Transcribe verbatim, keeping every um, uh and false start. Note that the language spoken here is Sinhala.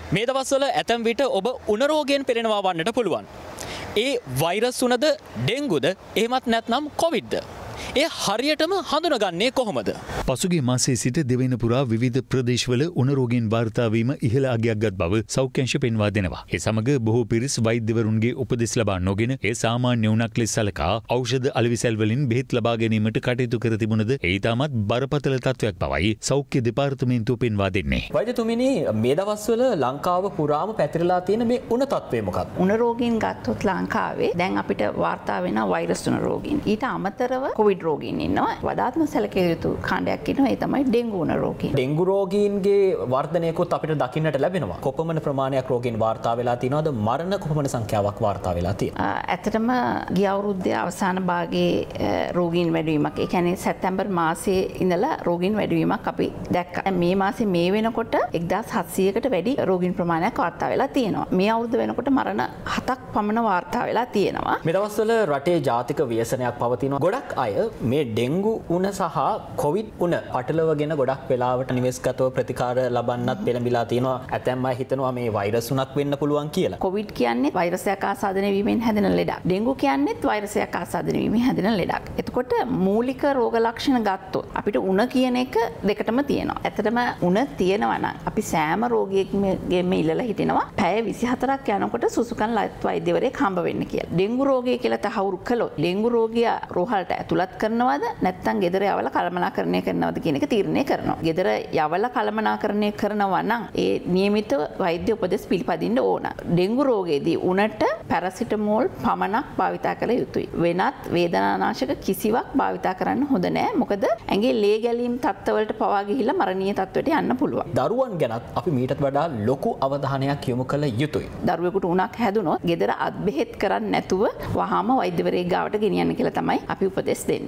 මේ දවස්වල ඇතැම් විට ඔබ උණ රෝගයෙන් පෙළෙනවා වන්නට පුළුවන්. ඒ වෛරස් උනද ඩෙන්ගුද එහෙමත් නැත්නම් කොවිඩ්ද? ඒ හරියටම හඳුනගන්නේ කොහොමද? පසුගිය මාසයේ සිට දෙවයින පුරා විවිධ ප්‍රදේශවල උණ රෝගීන් වාර්තා වීම ඉහළ අගයක් ගත් බව සෞඛ්‍ය අංශ පෙන්වා දෙනවා. ඒ සමග බොහෝ පිරිස් වෛද්‍යවරුන්ගේ උපදෙස් ලබා නොගෙන ඒ සාමාන්‍ය උණක් ලෙස සලකා ඖෂධ අලෙවිසැල් වලින් බෙහෙත් ලබා ගැනීමට කටයුතු කර තිබුණද ඒ ඊටමත් බරපතල තත්වයක් බවයි සෞඛ්‍ය දෙපාර්තමේන්තුව පෙන්වා දෙන්නේ. වෛද්‍යතුමිනි, මේ දවස්වල ලංකාව පුරාම පැතිරලා තියෙන මේ උණ තත්ත්වය මොකක්ද? උණ රෝගීන් ගත්තොත් ලංකාවේ දැන් අපිට වාර්තා වෙන වෛරස් උණ රෝගීන්. ඊට අමතරව කොවිඩ් රෝගීන් ඉන්නවා. වඩාත්ම සැලකිය යුතු කාණ්ඩයක් ඉන්නවා. ඒ තමයි ඩෙන්ගු උණ රෝගීන්. ඩෙන්ගු රෝගීන්ගේ වර්ධනයකොත් අපිට දකින්නට ලැබෙනවා. කොපමණ ප්‍රමාණයක් රෝගීන් වාර්තා වෙලා තියෙනවද? මරණ කොපමණ සංඛ්‍යාවක් වාර්තා වෙලා තියෙනවද? ඇත්තටම ගිය අවුරුද්දේ අවසාන භාගයේ රෝගීන් වැඩිවීමක්. ඒ කියන්නේ සැප්තැම්බර් මාසයේ ඉඳලා රෝගීන් වැඩිවීමක් අපි දැක්කා. මේ මාසේ මේ වෙනකොට එක්දාස් හත්සීයකට වැඩි රෝගීන් ප්‍රමාණයක් වාර්තා වෙලා තියෙනවා. මේ අවුරුද්ද වෙනකොට මරණ හතක් පමණ වාර්තා වෙලා තියෙනවා. මේ දවස්වල රටේ ජාතික ව්‍යසනයක් පවතිනවා. ගොඩක් අය මේ ඩෙන්ගු උණ සහ කොවිඩ් උණ පටලවගෙන ගොඩක් වෙලාවට නිවෙස්ගතව ප්‍රතිකාර ලබන්නත් පෙළඹිලා තියෙනවා. ඇතැම් අය හිතනවා මේ වෛරස් උණක් වෙන්න පුළුවන් කියලා. කොවිඩ් කියන්නේ වෛරසයක් ආසාදනය වීමෙන් හැදෙන ලෙඩක්. ඩෙන්ගු කියන්නේත් වෛරසයක් ආසාදනය වීමෙන් හැදෙන ලෙඩක්. එතකොට මූලික රෝග ලක්ෂණ ගත්තොත් අපිට උණ කියන එක දෙකටම තියෙනවා. ඇත්තටම උණ තියෙනවා නම් අපි සෑම රෝගියෙක්ගෙම ඉල්ලලා හිටිනවා පැය විසිහතරක් යනකොට සුසුකන් ලත් වෛද්‍යවරයෙක් හම්බ වෙන්න කියලා. ඩෙන්ගු රෝගය කියලා තහවුරු කළොත් ඩෙන්ගු රෝගියා රෝහලට ඇතුළත් කරනවද නැත්නම් ගෙදර යවලා කළමනාකරණය කරනවද කියන එක තීරණය කරනවා. ගෙදර යවලා කළමනාකරණය කරනවා නම් ඒ නියමිත වෛද්‍ය උපදෙස් පිළිපදින්න ඕන. ඩෙන්ගු රෝගයේදී උණට පැරසිටමෝල් පමණක් භාවිතා කළ යුතුයි. වෙනත් වේදනානාශක කිසිවක් භාවිතා කරන්න හොඳ නෑ. මොකද ඇඟේ ලේ ගැලීම් තත්ත්වවලට පවා ගිහිල්ලා මරණීය තත්ත්වයට යන්න පුළුවන්. දරුවන් ගැනත් අපි මීටත් වඩා ලොකු අවධානයක් යොමු කළ යුතුයි. දරුවෙකුට උණක් හැදුනොත් ගෙදර අත් බෙහෙත් කරන්නේ නැතුව වහාම වෛද්‍යවරයෙක් ගාවට ගෙනියන්න කියලා තමයි අපි උපදෙස් දෙන්නේ.